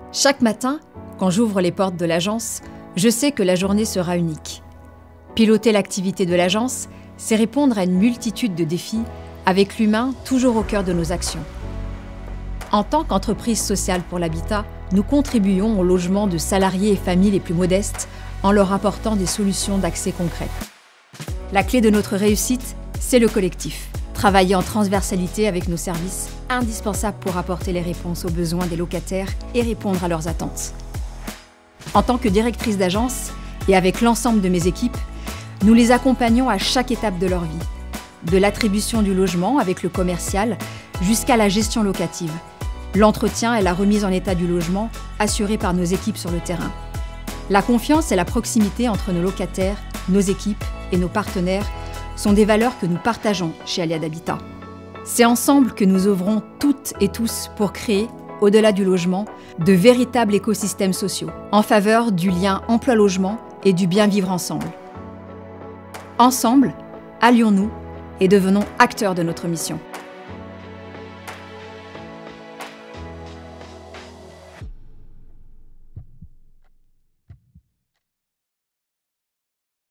Chaque matin, quand j'ouvre les portes de l'agence, je sais que la journée sera unique. Piloter l'activité de l'agence, c'est répondre à une multitude de défis, avec l'humain toujours au cœur de nos actions. En tant qu'entreprise sociale pour l'habitat, nous contribuons au logement de salariés et familles les plus modestes en leur apportant des solutions d'accès concrètes. La clé de notre réussite, c'est le collectif. Travailler en transversalité avec nos services, indispensables pour apporter les réponses aux besoins des locataires et répondre à leurs attentes. En tant que directrice d'agence et avec l'ensemble de mes équipes, nous les accompagnons à chaque étape de leur vie, de l'attribution du logement avec le commercial jusqu'à la gestion locative, l'entretien et la remise en état du logement assurés par nos équipes sur le terrain. La confiance et la proximité entre nos locataires, nos équipes et nos partenaires sont des valeurs que nous partageons chez Aliade Habitat. C'est ensemble que nous œuvrons toutes et tous pour créer, au-delà du logement, de véritables écosystèmes sociaux, en faveur du lien emploi-logement et du bien vivre ensemble. Ensemble, allions-nous et devenons acteurs de notre mission.